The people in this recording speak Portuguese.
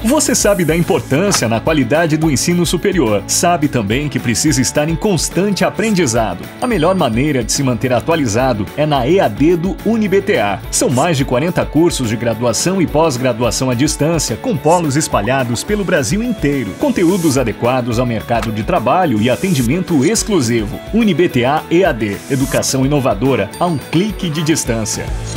Você sabe da importância na qualidade do ensino superior. Sabe também que precisa estar em constante aprendizado. A melhor maneira de se manter atualizado é na EAD do UniBTA. São mais de 40 cursos de graduação e pós-graduação à distância, com polos espalhados pelo Brasil inteiro. Conteúdos adequados ao mercado de trabalho e atendimento exclusivo. UniBTA EAD. Educação inovadora a um clique de distância.